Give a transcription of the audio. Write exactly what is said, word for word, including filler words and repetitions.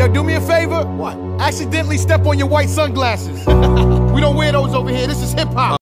Yo, do me a favor. What? Accidentally step on your white sunglasses. We don't wear those over here. This is hip hop.